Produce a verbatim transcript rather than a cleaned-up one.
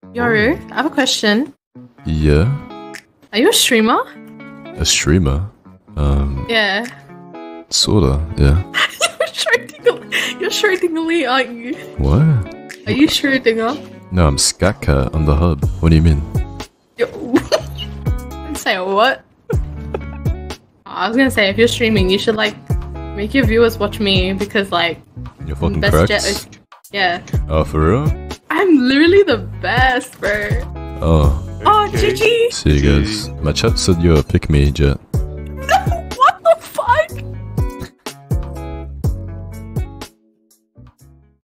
Yoru, I have a question. Yeah. Are you a streamer? A streamer? Um. Yeah. Sorta, yeah. You're Schrodinger. You're schrodingerLee, aren't you? What? Are you Schrodinger? No, I'm Skatcat on the hub. What do you mean? Yo. Say what? I was gonna say, if you're streaming, you should like make your viewers watch me because like You're fucking best correct. Jett is, yeah. Oh, for real? I'm literally the best, bro. Oh. Oh, G G. See you guys. My chat said you're a pick me, Jett.